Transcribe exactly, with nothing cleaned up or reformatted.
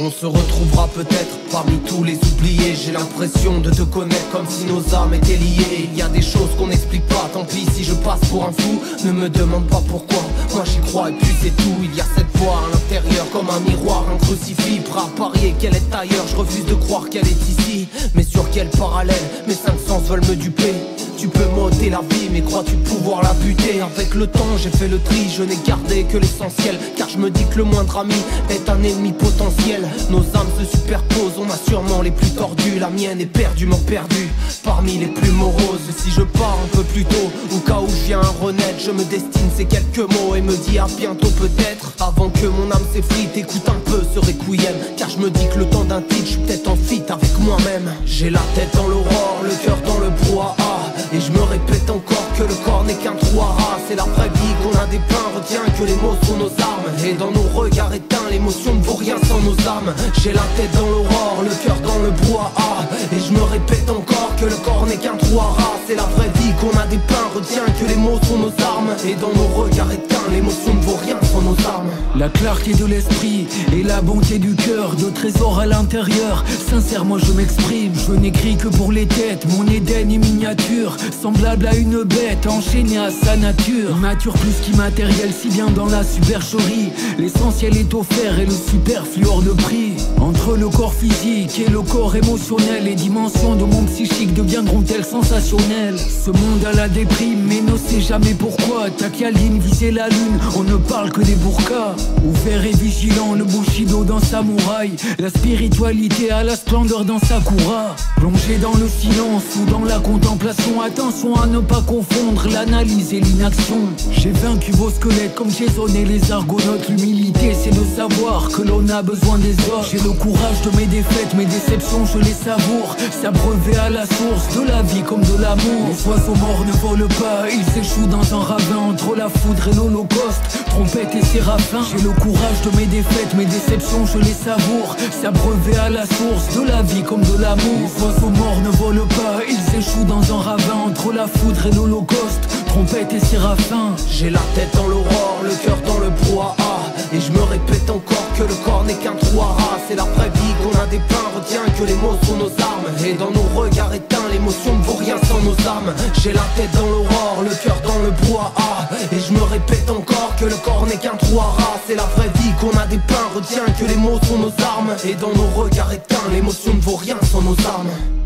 on se retrouvera peut-être parmi tous les oubliés. J'ai l'impression de te connaître comme si nos âmes étaient liées. Il y a des choses qu'on n'explique pas, tant pis si je passe pour un fou. Ne me demande pas pourquoi, moi j'y crois et puis c'est tout. Il y a cette voix à l'intérieur comme un miroir, un crucifix, prêt à parier qu'elle est ailleurs. Je refuse de croire qu'elle est ici, mais sur quel parallèle mes cinq sens veulent me duper. Tu peux m'ôter la vie, mais crois-tu pouvoir la buter? Avec le temps j'ai fait le tri, je n'ai gardé que l'essentiel, car je me dis que le moindre ami est un ennemi potentiel. Nos âmes se superposent, on a sûrement les plus tordus. La mienne est perdument perdue parmi les plus moroses. Si je pars un peu plus tôt, au cas où je viens à renaître, je me destine ces quelques mots et me dis à bientôt peut-être. Avant que mon âme s'effrite, écoute un peu ce requiem, car je me dis que le temps d'un titre, je suis peut-être en fit avec moi-même. J'ai la tête dans l'aurore, le cœur dans le brouhaha, et je me répète encore que le corps n'est qu'un trou à rats. C'est la vraie vie qu'on a dépeint, retiens que les mots sont nos armes. Et dans nos regards éteints, l'émotion ne vaut rien sans nos âmes. J'ai la tête dans l'aurore, le cœur dans le brouhaha, et je me répète encore que le corps n'est qu'un trou à rats. C'est la vraie vie qu'on a dépeint, retiens que les mots sont nos armes. Et dans nos regards éteints, l'émotion ne vaut rien sans nos armes. La clarté de l'esprit et la bonté du cœur, de trésors à l'intérieur. Sincèrement je m'exprime, je n'écris que pour les têtes. Mon Éden est miniature, semblable à une bête enchaînée à sa nature. Mature plus qu'immatériel, si bien dans la supercherie. L'essentiel est offert et le superflu hors de prix. Entre le corps physique et le corps émotionnel, les dimensions de mon psychique deviendront-elles sensationnelles? Ce monde a la déprime, mais ne sait jamais pourquoi. Takialine visait la lune, on ne parle que des burkas. Ouvert et vigilant, le bushido dans samouraï. La spiritualité a la splendeur dans Sakura. Plongé dans le silence ou dans la contemplation, attention à ne pas confondre l'analyse et l'inaction. J'ai vaincu vos squelettes comme Jason et les argonautes. L'humilité c'est de savoir que l'on a besoin des autres. J'ai le courage de mes défaites, mes déceptions je les savoure. S'abreuver à la source de la vie comme de l'amour. Les oiseaux morts ne volent pas, ils échouent dans un ravin entre la foudre et l'holocauste, trompette et séraphin. J'ai le courage de mes défaites, mes déceptions je les savoure. S'abreuver à la source de la vie comme de l'amour. Les oiseaux morts ne volent pas, ils échouent dans un ravin entre la foudre et l'holocauste, trompette et séraphin. J'ai la tête dans l'aurore, le cœur dans le brouhaha, et je me répète encore que le corps n'est qu'un trou à rats. C'est la vraie vie qu'on a dépeint, retiens que les mots sont nos armes. Et dans nos regards éteints, l'émotion ne vaut rien sans nos âmes. J'ai la tête dans l'aurore, le cœur dans le brouhaha, et je me répète encore que le corps n'est qu'un trou à rats. C'est la vraie vie qu'on a dépeint, retiens que les mots sont nos armes. Et dans nos regards éteints, l'émotion ne vaut rien sans nos armes.